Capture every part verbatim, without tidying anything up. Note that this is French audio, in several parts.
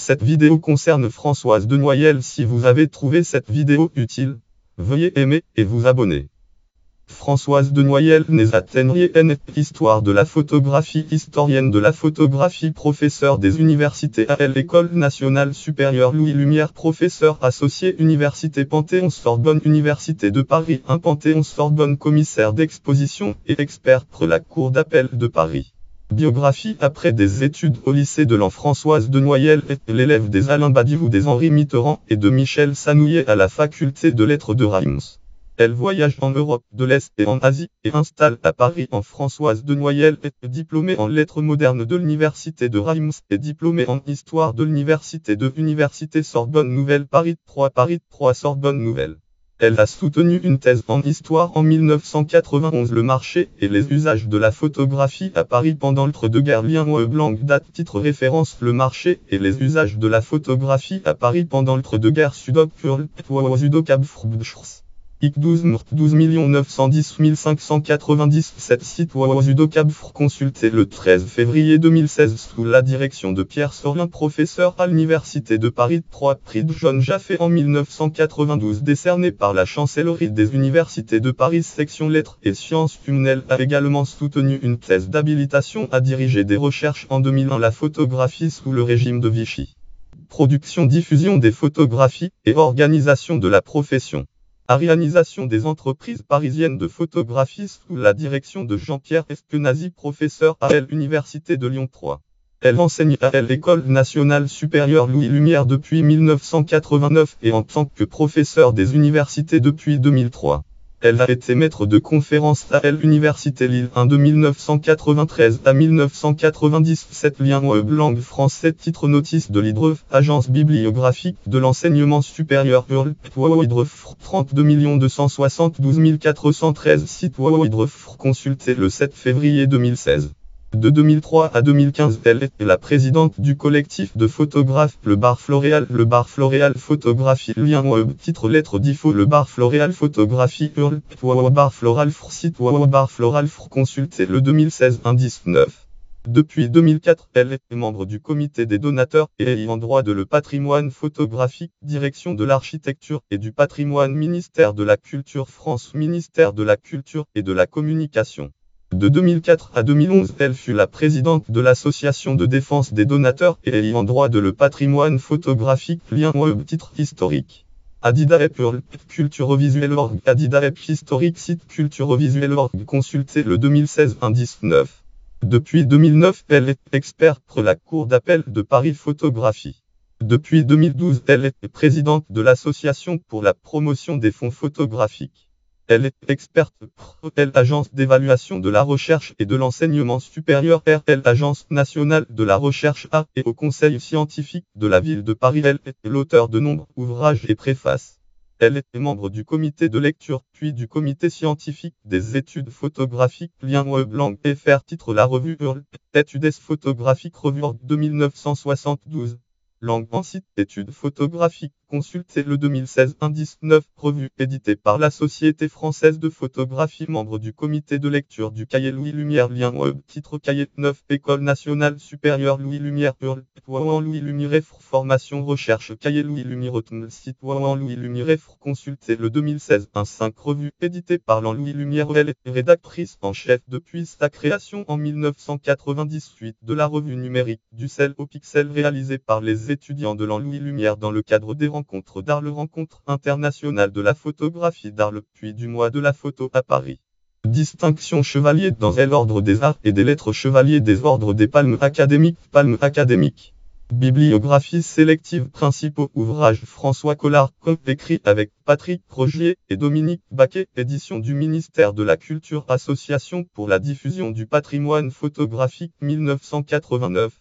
Cette vidéo concerne Françoise Denoyel. Si vous avez trouvé cette vidéo utile, veuillez aimer et vous abonner. Françoise Denoyel née à Tenrier-en-Etz, histoire de la photographie, historienne de la photographie, professeure des universités à l'École nationale supérieure Louis Lumière, professeur associé Université Panthéon-Sorbonne, Université de Paris un Panthéon-Sorbonne, commissaire d'exposition et expert pour la Cour d'appel de Paris. Biographie. Après des études au lycée de Laon, Françoise Denoyel est l'élève des Alain Badiou, des Henri Mitterrand et de Michel Sanouillet à la faculté de lettres de Reims. Elle voyage en Europe de l'Est et en Asie, et installe à Paris en Françoise Denoyel est diplômée en lettres modernes de l'Université de Reims et diplômée en histoire de l'Université de Université Sorbonne Nouvelle Paris trois Paris trois Sorbonne Nouvelle. Elle a soutenu une thèse en histoire en mille neuf cent quatre-vingt-onze. Le marché et les usages de la photographie à Paris pendant l'entre-deux-guerres. Lien web langue date titre référence. Le marché et les usages de la photographie à Paris pendant l'entre-deux-guerres. Sudop Curl Sudocab Frubschrs. I C douze douze neuf cent dix mille cinq cent quatre-vingt-dix-sept site Wawazudocab Fr consulté le treize février deux mille seize sous la direction de Pierre Sorlin, professeur à l'Université de Paris trois prix de John Jaffe en mille neuf cent quatre-vingt-douze décerné par la Chancellerie des Universités de Paris section Lettres et Sciences Humaines. A également soutenu une thèse d'habilitation à diriger des recherches en deux mille un la photographie sous le régime de Vichy. Production, diffusion des photographies et organisation de la profession. Arianisation des entreprises parisiennes de photographie sous la direction de Jean-Pierre Eskenazi, professeur à l'Université de Lyon trois. Elle enseigne à l'École nationale supérieure Louis Lumière depuis mille neuf cent quatre-vingt-neuf et en tant que professeur des universités depuis deux mille trois. Elle a été maître de conférences à l'Université Lille un de mille neuf cent quatre-vingt-treize à mille neuf cent quatre-vingt-dix-sept. Lien web langue français. Titre notice de l'I D R E F, agence bibliographique de l'enseignement supérieur Hurl, I D R E F trente-deux deux cent soixante-douze quatre cent treize site I D R E F consulté le sept février deux mille seize. De deux mille trois à deux mille quinze, elle est la présidente du collectif de photographes Le Bar Floréal. Le Bar Floréal Photographie. Lien web titre lettre d'Ifo. Le Bar Floréal Photographie Hurl, Bar Floral Fr site Bar Floral Fr consulté le deux mille seize un dix-neuf. Depuis deux mille quatre, elle est membre du comité des donateurs et ayant droit de le patrimoine photographique, direction de l'architecture et du patrimoine, ministère de la Culture France, ministère de la Culture et de la Communication. De deux mille quatre à deux mille onze, elle fut la présidente de l'association de défense des donateurs et ayant droit de le patrimoine photographique. Lien web titre historique. Adidaep Hurl, Culturovisuel org, Adidaep historique site Culturovisuel org consulté le deux mille seize un dix-neuf. Depuis deux mille neuf, elle est experte pour la Cour d'appel de Paris photographie. Depuis deux mille douze, elle est présidente de l'Association pour la promotion des fonds photographiques. Elle est experte pour l'Agence d'évaluation de la recherche et de l'enseignement supérieur R L, Agence nationale de la recherche A, et au Conseil scientifique de la ville de Paris. Elle est l'auteur de nombreux ouvrages et préfaces. Elle est membre du comité de lecture, puis du comité scientifique des études photographiques. Lien web langue F R titre la revue Hurl, Études photographiques revue de mille neuf cent soixante-douze. Langue en site, études photographiques, consulté le deux mille seize un dix-neuf, revue éditée par la Société française de photographie, membre du comité de lecture du cahier Louis Lumière. Lien web titre cahier neuf, École nationale supérieure Louis Lumière Hurl, Louis Lumière formation recherche cahier Louis Lumière site Louis Lumière consulté le deux mille seize un cinq, revue éditée par Louis Lumière. Elle est rédactrice en chef depuis sa création en mille neuf cent quatre-vingt-dix-huit de la revue numérique du Cell au Pixel réalisée par les étudiants de Louis Lumière dans le cadre des rencontres d'Arles, rencontre internationale de la photographie d'Arles, puis du mois de la photo à Paris. Distinction chevalier dans l'ordre des arts et des lettres, chevalier des ordres des palmes académiques, palmes académiques. Bibliographie sélective, principaux ouvrages François Collard, écrit avec Patrick Rogier et Dominique Baquet, édition du ministère de la Culture, Association pour la diffusion du patrimoine photographique mille neuf cent quatre-vingt-neuf.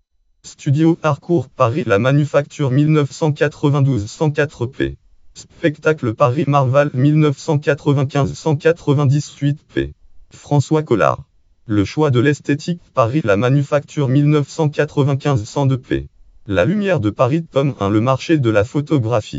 Studio Harcourt Paris La Manufacture mille neuf cent quatre-vingt-douze cent quatre p. Spectacle Paris Marval mille neuf cent quatre-vingt-quinze cent quatre-vingt-dix-huit p. François Collard. Le choix de l'esthétique Paris La Manufacture mille neuf cent quatre-vingt-quinze cent deux p. La Lumière de Paris tome un Le marché de la photographie.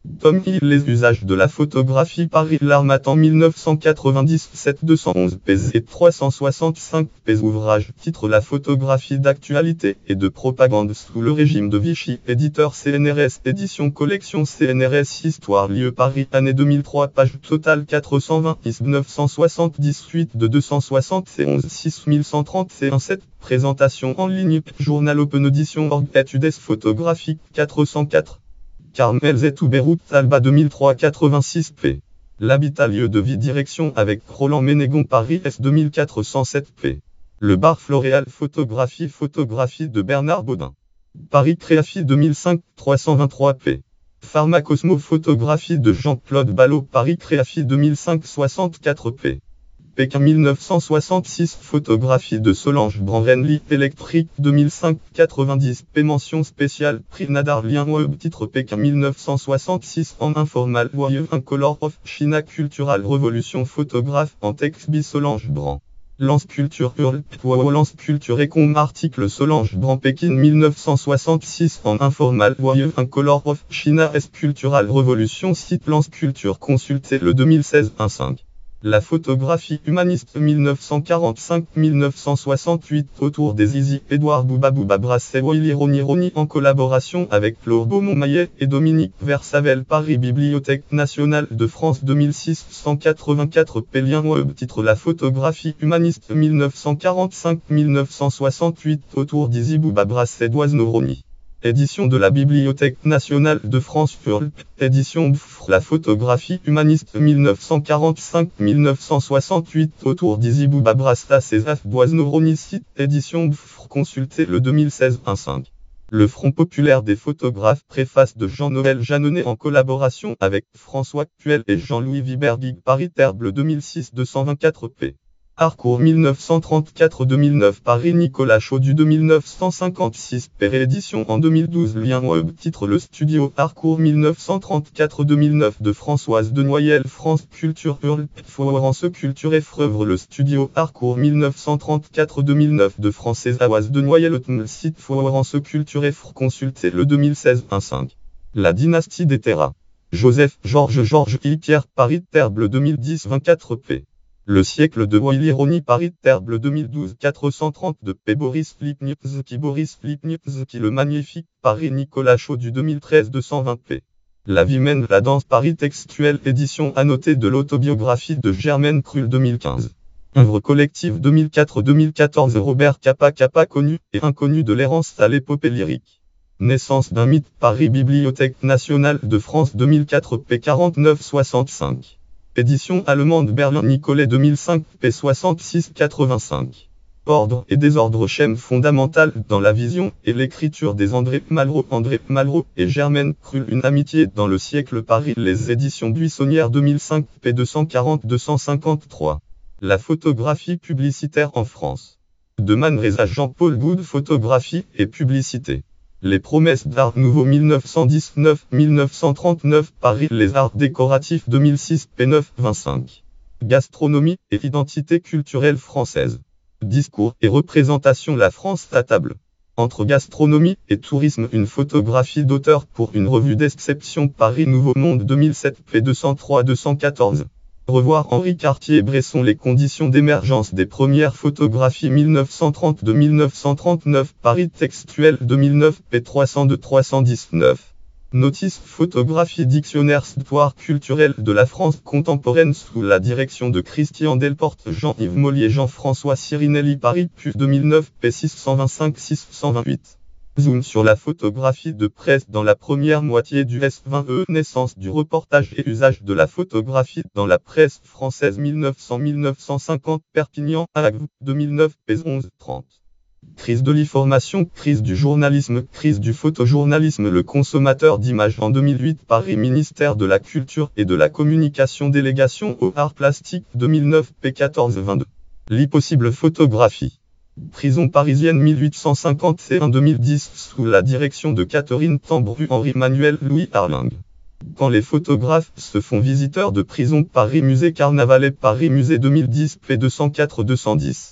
Tome I. Les usages de la photographie. Paris L'Harmattan mille neuf cent quatre-vingt-dix-sept, deux cent onze pages et trois cent soixante-cinq pages. Ouvrage. Titre: La photographie d'actualité et de propagande sous le régime de Vichy. Éditeur C N R S. Édition collection C N R S. Histoire. Lieu: Paris. Année deux mille trois. Page totale quatre cent vingt. I S B neuf cent soixante-dix-huit de deux cent soixante-onze. six mille cent trente-et-un. sept. Présentation en ligne. Journal Open Edition Org. Études photographiques. quatre cent quatre. Carmel Zetou Beyrouth Alba deux mille trois quatre-vingt-six p. L'habitat lieu de vie direction avec Roland Ménégon Paris S deux mille quatre cent sept p. Le bar Floréal photographie photographie de Bernard Baudin. Paris Créafi deux mille cinq trois cent vingt-trois p. Pharmacosmo photographie de Jean-Claude Ballot Paris Créafi deux mille cinq soixante-quatre p. Pékin mille neuf cent soixante-six photographie de Solange Branvenly électrique deux mille cinq quatre-vingt-dix p. Mention spéciale prix Nadar lien web titre Pékin mille neuf cent soixante-six en informal voyeux incolore of China Cultural Révolution photographe en texte bi Solange Brand. Lance Culture Hurl Lance Culture Ecom article Solange Brand Pékin mille neuf cent soixante-six en informal voyeux incolore of China S Cultural Révolution site Lance Culture consulté le deux mille seize un cinq. La photographie humaniste mille neuf cent quarante-cinq à mille neuf cent soixante-huit autour des Zizi, Édouard Bouba Bouba Brasset Willy Roni Roni en collaboration avec Claude Beaumont-Maillet et Dominique Versavel Paris Bibliothèque nationale de France deux mille six cent quatre-vingt-quatre p. Lien web titre La photographie humaniste mille neuf cent quarante-cinq à mille neuf cent soixante-huit autour d'Izi Bouba Brasset d'Oisno Roni. Édition de la Bibliothèque nationale de France Hurl, édition B F R. La photographie humaniste mille neuf cent quarante-cinq à mille neuf cent soixante-huit autour d'Izi Bouba Brasta César Boisno Roni site, édition B F R. Consulté le deux mille seize un cinq. Le Front populaire des photographes préface de Jean-Noël Jeannonnet en collaboration avec François Puel et Jean-Louis Viberdig Paris Terble deux mille six deux cent vingt-quatre p. Harcourt mille neuf cent trente-quatre à deux mille neuf Paris Nicolas Chaudu deux mille neuf cent cinquante-six p. Réédition en deux mille douze lien web titre Le Studio Harcourt mille neuf cent trente-quatre à deux mille neuf de Françoise Denoyel France Culture Hurl Florence Culture Efrevre Le Studio Harcourt mille neuf cent trente-quatre à deux mille neuf de Française Aoise Denoyel le site Florence Culture Efre consulté le deux mille seize un cinq. La dynastie des Terras. Joseph Georges Georges Hilpierre Paris Terble deux mille dix vingt-quatre p. Le siècle de Willy Roni Paris Terble deux mille douze quatre cent trente-deux p. Boris Lipnitsky Boris Lipnitsky Le Magnifique Paris Nicolas Chaudu deux mille treize deux cent vingt p. La vie mène la danse Paris Textuelle édition annotée de l'autobiographie de Germaine Krull deux mille quinze. Œuvre collective deux mille quatre à deux mille quatorze Robert Capa Capa connu et inconnu de l'errance à l'épopée lyrique. Naissance d'un mythe Paris Bibliothèque nationale de France deux mille quatre p. quarante-neuf soixante-cinq. Édition allemande Berlin Nicolet deux mille cinq p. soixante-six quatre-vingt-cinq. Ordre et désordre schème fondamental dans la vision et l'écriture des André Malraux André Malraux et Germaine Krull Une amitié dans le siècle Paris Les éditions Buissonnière deux mille cinq p. deux cent quarante à deux cent cinquante-trois. La photographie publicitaire en France. De Manresa Jean-Paul Good Photographie et publicité. Les promesses d'art nouveau mille neuf cent dix-neuf à mille neuf cent trente-neuf Paris Les arts décoratifs deux mille six p. neuf vingt-cinq. Gastronomie et identité culturelle française. Discours et représentation La France à table. Entre gastronomie et tourisme une photographie d'auteur pour une revue d'exception Paris Nouveau Monde deux mille sept p. deux cent trois à deux cent quatorze. Revoir Henri Cartier-Bresson Les conditions d'émergence des premières photographies mille neuf cent trente-deux à mille neuf cent trente-neuf Paris Textuel deux mille neuf p. trois cent deux à trois cent dix-neuf. Notice photographie dictionnaire histoire culturelle de la France contemporaine sous la direction de Christian Delporte Jean-Yves Mollier Jean-François Sirinelli Paris P U S deux mille neuf p. six cent vingt-cinq à six cent vingt-huit. Zoom sur la photographie de presse dans la première moitié du S vingt E. Naissance du reportage et usage de la photographie dans la presse française mille neuf cents à mille neuf cent cinquante Perpignan A G V deux mille neuf p. onze trente. Crise de l'information, crise du journalisme, crise du photojournalisme. Le consommateur d'images en deux mille huit Paris Ministère de la Culture et de la Communication Délégation aux Arts Plastiques deux mille neuf p. quatorze vingt-deux. L'impossible photographie. Prison parisienne mille huit cent cinquante et un à deux mille dix sous la direction de Catherine Tambru Henri-Manuel Louis Arling. Quand les photographes se font visiteurs de prison Paris Musée Carnavalet Paris Musée deux mille dix p. deux cent quatre à deux cent dix.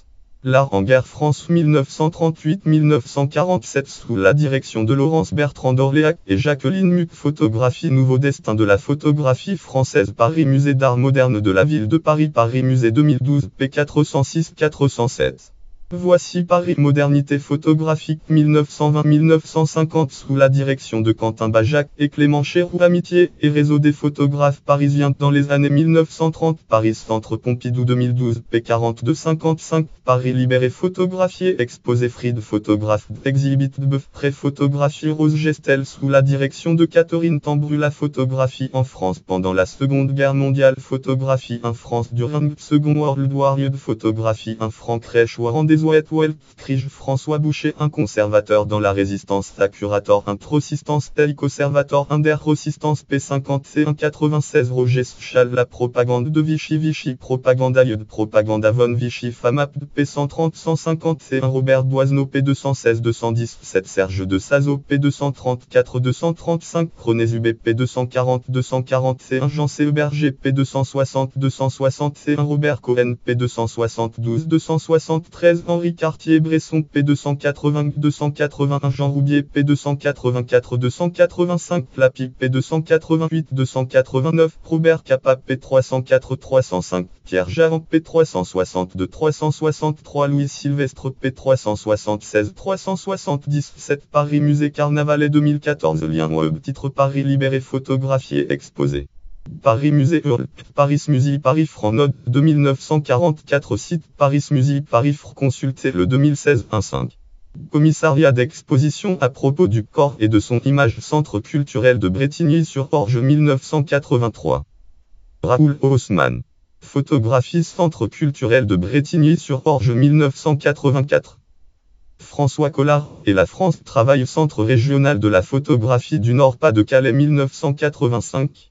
L'art en guerre France mille neuf cent trente-huit à mille neuf cent quarante-sept sous la direction de Laurence Bertrand d'Orléac et Jacqueline Muc. Photographie Nouveau destin de la photographie française. Paris Musée d'art moderne de la ville de Paris. Paris Musée deux mille douze P quatre cent six quatre cent sept. Voici Paris Modernité photographique mille neuf cent vingt à mille neuf cent cinquante sous la direction de Quentin Bajac et Clément Chéroux. Amitié et réseau des photographes parisiens dans les années mille neuf cent trente. Paris Centre Pompidou deux mille douze P quarante-deux cinquante-cinq. Paris Libéré photographié. Exposé Fried photographe. Exhibit Beuf pré-photographie. Rose Gestel sous la direction de Catherine Tambru. La photographie en France pendant la Seconde Guerre mondiale. Photographie en France durant Second World War. Lieu de photographie en Franck Reichouaran des Crige François Boucher, un conservateur dans la résistance. Ta curator, un prosistance tel conservateur, un der resistance P cinquante C un quatre-vingt-seize. Roger Schall, la propagande de Vichy. Vichy propaganda. Lieu de propagande von Vichy. Famap P cent trente cent cinquante C un. Robert Doisneau P deux cent seize deux cent dix-sept. Serge de Sazo P deux cent trente-quatre deux cent trente-cinq. Chronésubé P deux cent quarante deux cent quarante C un. Jean C. Berger P deux cent soixante deux cent soixante C un. Robert Cohen P deux cent soixante-douze deux cent soixante-treize. Henri Cartier-Bresson P deux cent quatre-vingts deux cent quatre-vingt-un. Jean Roubier P deux cent quatre-vingt-quatre deux cent quatre-vingt-cinq. Flappy P deux cent quatre-vingt-huit deux cent quatre-vingt-neuf. Robert Capa P trois cent quatre trois cent cinq. Pierre Javant P trois cent soixante-deux trois cent soixante-trois. Louis Sylvestre P trois cent soixante-seize trois cent soixante-dix-sept. Paris Musée Carnavalet deux mille quatorze. Lien web. Titre Paris Libéré photographié exposé. Paris Musée Hurle, Paris Musée Paris Franc Node deux mille neuf cent quarante-quatre. Site Paris Musée Paris Fr. Consulté le deux mille seize un cinq. Commissariat d'exposition à propos du corps et de son image. Centre culturel de Brétigny-sur-Orge mille neuf cent quatre-vingt-trois. Raoul Haussmann. Photographie Centre culturel de Brétigny-sur-Orge mille neuf cent quatre-vingt-quatre. François Collard et la France Travail Centre régional de la photographie du Nord-Pas-de-Calais mille neuf cent quatre-vingt-cinq.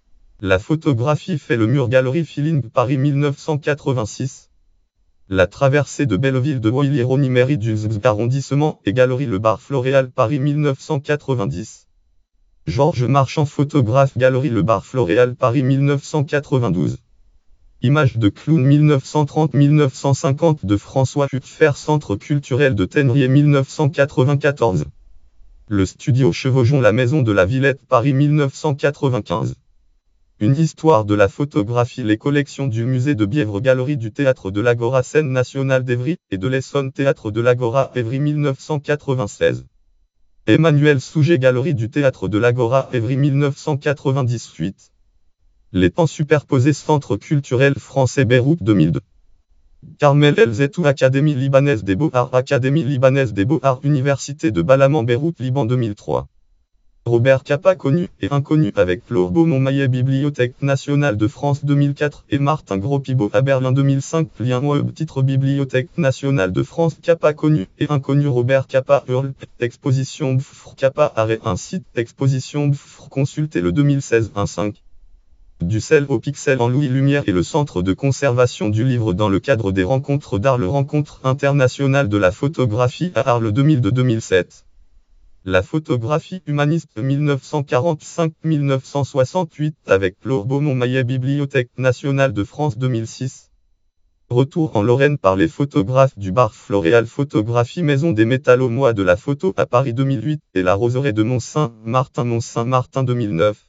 La photographie fait le mur. Galerie Feeling Paris mille neuf cent quatre-vingt-six. La traversée de Belleville de Boilly-Rony mairie du arrondissement et Galerie Le Bar Floréal Paris mille neuf cent quatre-vingt-dix. Georges Marchand photographe. Galerie Le Bar Floréal Paris mille neuf cent quatre-vingt-douze. Images de clown mille neuf cent trente à mille neuf cent cinquante de François Hupfer. Centre culturel de Tenerier mille neuf cent quatre-vingt-quatorze. Le studio Chevaujon La Maison de la Villette Paris mille neuf cent quatre-vingt-quinze. Une histoire de la photographie. Les collections du musée de Bièvre. Galerie du théâtre de l'Agora Scène nationale d'Evry et de l'Essonne. Théâtre de l'Agora Evry mille neuf cent quatre-vingt-seize. Emmanuel Souget. Galerie du théâtre de l'Agora Evry mille neuf cent quatre-vingt-dix-huit. Les temps superposés. Centre culturel français Beyrouth deux mille deux. Carmel El Zetou Académie libanaise des beaux-arts. Académie libanaise des beaux-arts. Université de Balamand Beyrouth Liban deux mille trois. Robert Capa connu et inconnu avec Flore Beaumont-Maillet. Bibliothèque nationale de France deux mille quatre et Martin Gros-Pibot à Berlin deux mille cinq. Lien web. Titre Bibliothèque nationale de France. Capa connu et inconnu. Robert Capa Hurle. Exposition Bfr Capa Arrêt. Un site. Exposition Bfr. Consulté le deux mille seize un cinq. Du sel au pixel en Louis Lumière et le centre de conservation du livre dans le cadre des rencontres d'Arles. Rencontre internationale de la photographie à Arles deux mille deux deux mille sept. La photographie humaniste mille neuf cent quarante-cinq à mille neuf cent soixante-huit avec Flore Beaumont-Maillet. Bibliothèque nationale de France deux mille six. Retour en Lorraine par les photographes du Bar Floréal. Photographie Maison des Métallos Mois de la photo à Paris deux mille huit et la Roseraie de Mont-Saint-Martin Mont-Saint-Martin deux mille neuf.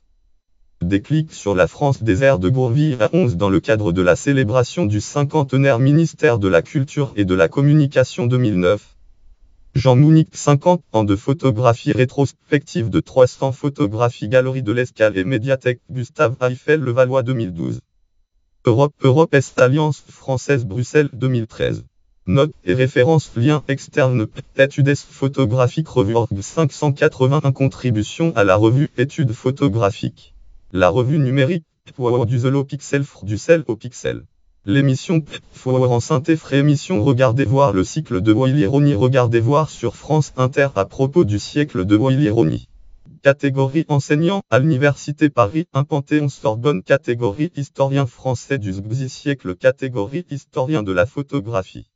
Déclic sur la France des airs de Bourville à onze dans le cadre de la célébration du cinquantenaire ministère de la Culture et de la Communication deux mille neuf. Jean Mounic, cinquante ans de photographie rétrospective de trois cents photographies. Galerie de l'Escale et médiathèque Gustave Eiffel Levallois deux mille douze. Europe Europe Est Alliance Française Bruxelles deux mille treize. Notes et références. Liens externes. Études photographiques. Revue Org cinq cent quatre-vingt-un. Contribution à la revue Études photographiques. La revue numérique. Power du Zelo Pixel Fr du sel au pixel. L'émission Power en synthé Fré émission. Regardez voir le cycle de Boilly-Rony. Regardez voir sur France Inter à propos du siècle de Boilly-Rony. Catégorie enseignant à l'Université Paris un. Panthéon Sorbonne. Catégorie historien français du siècle. Catégorie historien de la photographie.